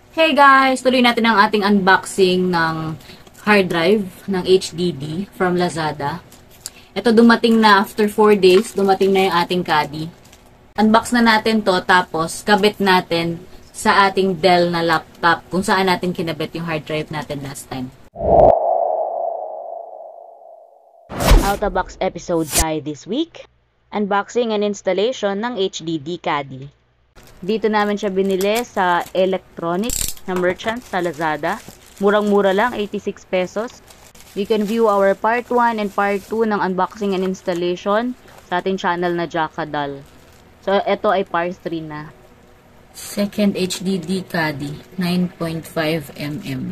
Hey guys! Tuloy natin ang ating unboxing ng hard drive ng HDD from Lazada. Ito dumating na after 4 days, dumating na yung ating caddy. Unbox na natin to tapos kabit natin sa ating Dell na laptop kung saan natin kinabit yung hard drive natin last time. Out of box episode tayo this week. Unboxing and installation ng HDD Caddy. Dito namin siya binili sa electronic na merchant sa Lazada. Murang-mura lang, 86 pesos. You can view our part 1 and part 2 ng unboxing and installation sa ating channel na Jackadoll. So, ito ay part 3 na. Second HDD Caddy, 9.5 mm.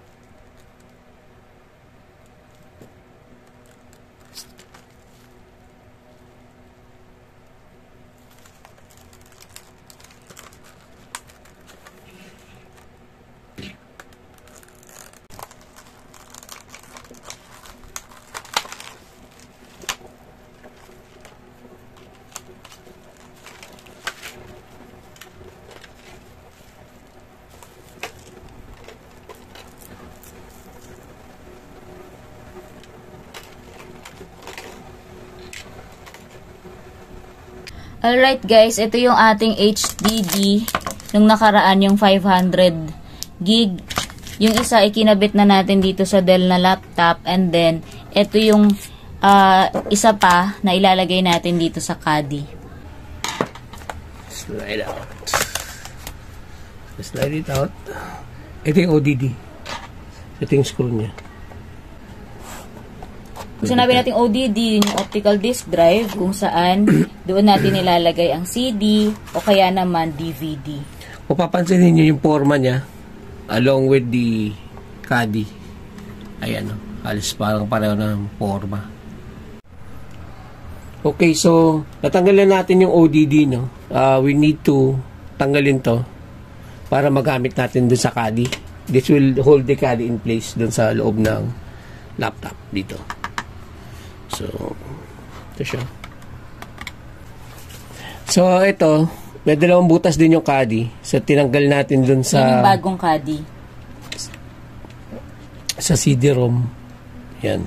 Alright guys, ito yung ating HDD. Nung nakaraan yung 500 gig. Yung isa ikinabit na natin dito sa Dell na laptop. And then, ito yung isa pa na ilalagay natin dito sa caddy. Slide out. Slide it out. Ito yung ODD. Ito yung screw niya. Kung sinabi natin ODD, yung optical disk drive, kung saan doon natin nilalagay ang CD o kaya naman DVD. Kung papansinin niyo yung forma niya, along with the caddy, ayan o, halos parang pareho ng forma. Okay, so, natanggalan natin yung ODD, no? We need to tanggalin to para magamit natin dun sa caddy. This will hold the caddy in place dun sa loob ng laptop dito. So, ito siya. So, ito, may dalawang butas din yung caddy. So, tinanggal natin dun sa... Yan yung bagong caddy. Sa CD-ROM. Yan.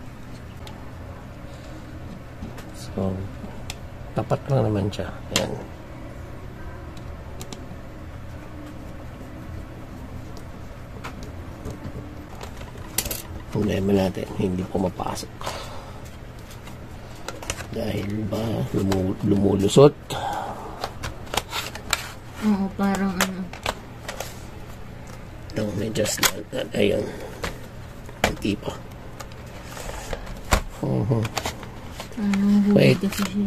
So, tapat lang naman siya. Yan. Problema natin, hindi pumapasok. Dahil ba lumulusot? Oo, parang ano. Ito, may just like that. Ayan. Hindi pa. Wait.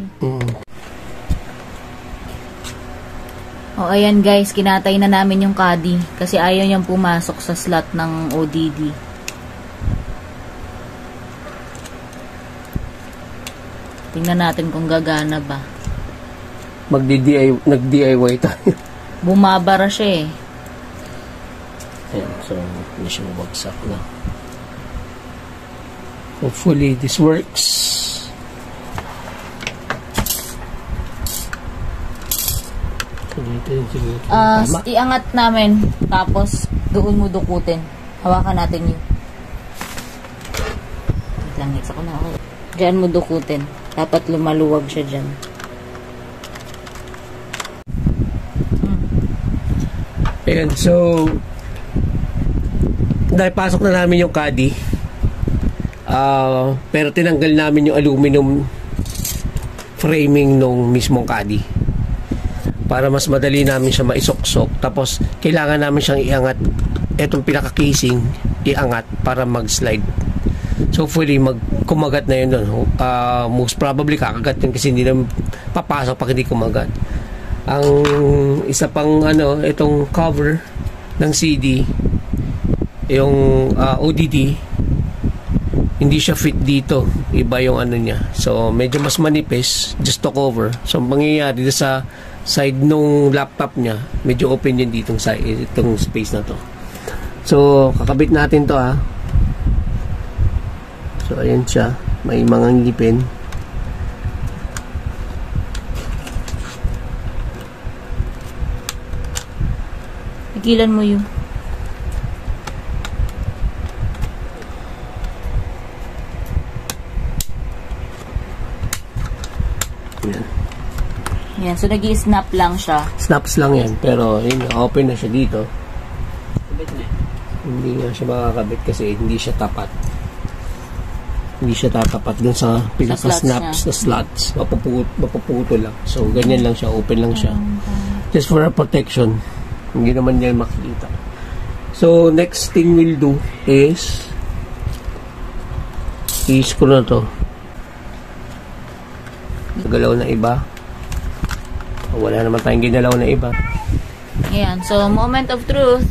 O, ayan guys, kinatay na namin yung caddy kasi ayaw niyang pumasok sa slot ng ODD. Tingnan natin kung gagana ba. Nag-DIY tayo. Bumabara siya eh. Ayan, so hindi siya mabagsak na. Hopefully this works. Iangat namin tapos doon mo dukutin. Hawakan natin yun. Wait lang, next ako na ako. Diyan mo dukutin. Dapat lumaluwag siya dyan. Ayan, so dahil pasok na namin yung caddy, pero tinanggal namin yung aluminum framing nung mismong caddy para mas madali namin siya maisuksok. Tapos kailangan namin siyang iangat, etong pinaka-casing iangat para mag-slide. So hopefully kumagat na yun doon. Most probably kakagat yun kasi hindi na papasok pag hindi kumagat. Ang isa pang itong cover ng CD, yung ODD, hindi siya fit dito. Iba yung niya. So medyo mas manipis, just to cover. So ang mangyayari sa side nung laptop niya, medyo open yun ditong side, itong space na to. So kakabit natin to So, ayan siya. May mga ngipin. Pigilan mo yun. Yan. Yan, so nag-i-snap lang siya. Snaps lang yan, pero yun, open na siya dito. Hindi nga siya makakabit kasi hindi siya tapat. Hindi siya tatapat dun sa pinaka-snaps na slots. Mapuputo lang. So, ganyan lang siya, open lang siya. Just for a protection. Hindi naman yan makikita. So, next thing we'll do is i-screw na to. Nagalaw na iba. Wala naman tayong ginalaw na iba. Ayan, so moment of truth.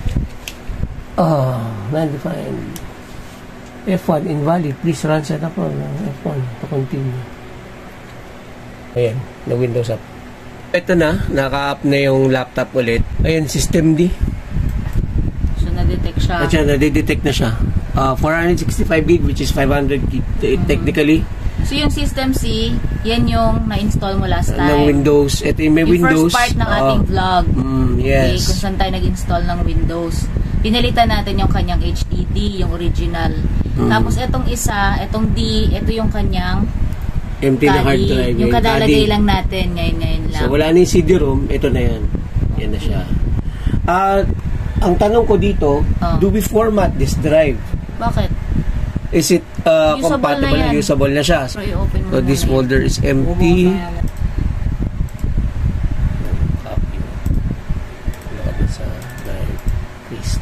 Undefined. F1 invalid. Please run setup on F1 to continue. Ayan, na Windows up. Ito na, naka-up na yung laptop ulit. Ayan, System D. So, na-detect siya. At siya, na-detect na siya. 465 gig, which is 500 gig technically. So, yung System C, yan yung na-install mo last time. Ng Windows. Ito yung may Windows. Yung first part ng ating vlog. Yes. Okay, kung saan tayo nag-install ng Windows. Pinalitan natin yung kanyang HDD, yung original. Tapos, itong isa, itong D, ito yung kanyang empty na hard drive. Yung kadalagay lang natin, ngayon lang. So, wala na yung CD-ROM. Ito na yan. Yan na siya. Ang tanong ko dito, do we format this drive? Bakit? Is it compatible na usable na siya? So, i-open mo so this folder is empty. Copy. Load sa drive. Paste.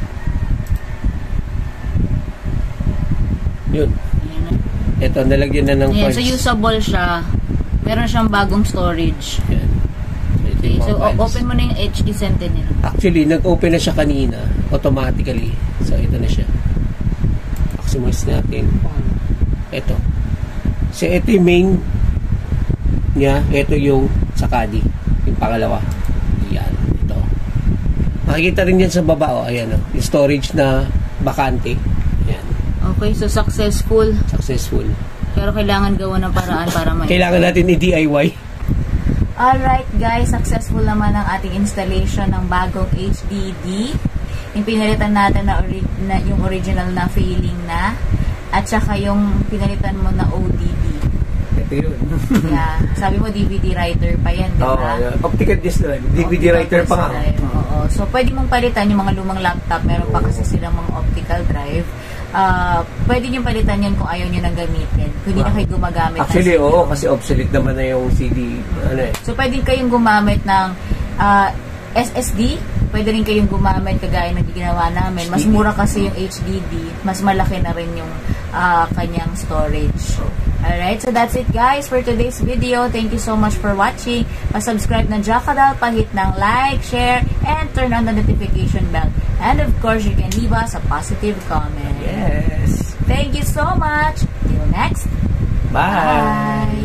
Yun. Ito, nalagyan na ng files. So, usable siya. Meron siyang bagong storage. Yan. Okay, so open mo na yung HD Sentinel. Actually, nag-open na siya kanina. Automatically. So, ito na siya. Maximize natin. Ito. So, ito yung main niya. Ito yung sa Caddy. Yung pangalawa. Yan. Ito. Makikita rin yan sa baba. Ayan. Yung storage na bakante. Yan. Okay, so successful. Successful. Pero kailangan gawa ng paraan para may... Kailangan natin i-DIY. Alright guys, successful naman ang ating installation ng bagong HDD. Yung pinalitan natin na yung original na failing na. At saka yung pinalitan mo na ODD. Ito yun. Yeah. Sabi mo DVD writer pa yan, di ba? Yeah. Optical disc drive. DVD writer pa nga. Oo. So, pwede mong palitan yung mga lumang laptop. Meron pa kasi silang mga optical drive. Pwede nyo palitan yan kung ayaw nyo nang gamitin. Kung hindi na kayo gumagamit. Actually, oo. Kasi obsolete naman na yung CD. So, pwede kayong gumamit ng SSD. Pwede rin kayong gumamit kagaya ng ginawa namin. Mas mura kasi yung HDD. Mas malaki na rin yung kanyang storage. Alright, so that's it guys for today's video. Thank you so much for watching. Pa-subscribe na Jackadoll, pa-hit ng like, share, and turn on the notification bell. And of course, you can leave us a positive comment. Yes. Thank you so much. Till next. Bye. Bye.